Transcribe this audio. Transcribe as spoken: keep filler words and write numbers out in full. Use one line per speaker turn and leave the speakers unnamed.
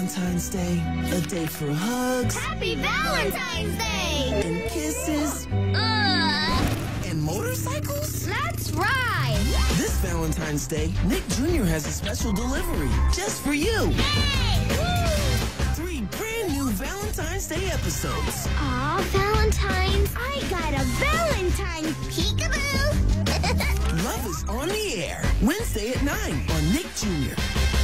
Valentine's Day, a day for hugs.
Happy Valentine's Day!
And kisses.
Uh,
and motorcycles?
Let's ride!
This Valentine's Day, Nick Junior has a special delivery just for you.
Yay! Woo!
Three brand new Valentine's Day episodes.
Aw, Valentine's, I got a Valentine peekaboo!
Love is on the air, Wednesday at nine on Nick Junior